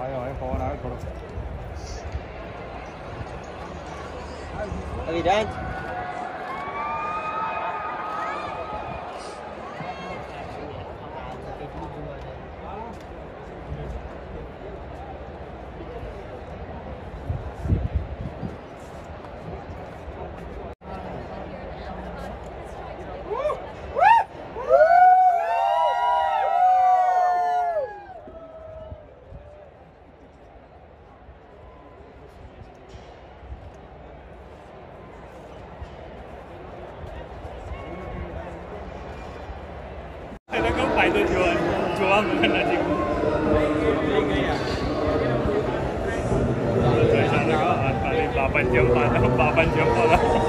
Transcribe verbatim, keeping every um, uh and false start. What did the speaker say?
આવ્યો હવે પવન આવે થોડો. આવી જાય ફાયદો થયો જોવા મને નથી બાપા જમવા બાપા જમવા